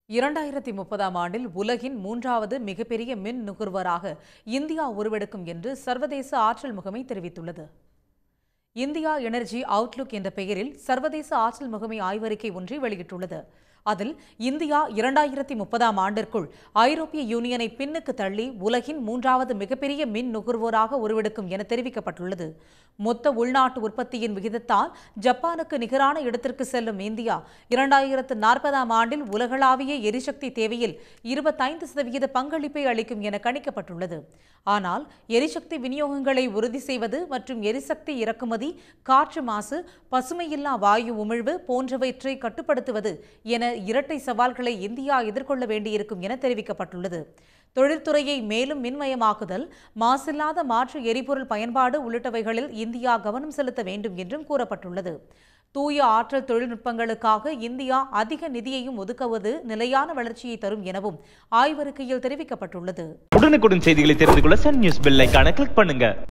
2030ஆம் ஆண்டில் உலகின் மூன்றாவது மிகப்பெரிய மின் நுகர்வோராக இந்தியா உருவெடுக்கும் என்று சர்வதேச ஆற்றல் முகமை தெரிவித்துள்ளது. இந்தியா எனர்ஜி அவுட்லுக் என்ற பெயரில் சர்வதேச ஆற்றல் முகமை ஆய்வறிக்கை ஒன்றை வெளியிட்டுள்ளது. அதில் இந்தியா 2030ஆம் ஆண்டிற்குள் ஐரோப்பிய யூனியனை பின்னுக்கு தள்ளி உலகின் மூன்றாவது மிகப்பெரிய மின் நுகர்வோராக உருவெடுக்கும் என தெரிவிக்கப்பட்டுள்ளது. மொத்த உள்நாட்டு உற்பத்தியின் விகிதத்தால் ஜப்பானுக்கு நிகரான இடத்திற்கு செல்லும் இந்தியா 2040ஆம் ஆண்டில் உலகளாவிய எரிசக்தி தேவையில் 25% பங்களிப்பை அளிக்கும் என கணிக்கப்பட்டுள்ளது. ஆனால் எரிசக்தி விநியோகங்களை உறுதி செய்வது மற்றும் எரிசக்தி இறக்குமதி, காற்று மாசு, பசுமையில்லா வாயு உமிழ்வு போன்றவற்றை கட்டுப்படுத்துவது என இரட்டை சவால்களை இந்தியா எதிர்கொள்ள வேண்டியிருக்கும் என தெரிவிக்கப்பட்டுள்ளது. தொழில்துறையை மேலும் மின்மயமாக்குதல், மாசில்லாத மாற்று எரிபொருள் பயன்பாடு உள்ளிட்டவைகளில் இந்தியா கவனம் செலுத்த வேண்டும் என்றும் கூறப்பட்டுள்ளது. தூய ஆற்றல் தொழில்நுட்பங்களுக்காக இந்தியா அதிக நிதியையும் ஒதுக்குவது நிலையான வளர்ச்சியை தரும் எனவும் ஆய்வறிக்கையில் தெரிவிக்கப்பட்டுள்ளது. உடனுக்குடன் செய்திகளை தெரிந்து கொள்ள சன் நியூஸ் பெல் ஐகானை கிளிக் பண்ணுங்க.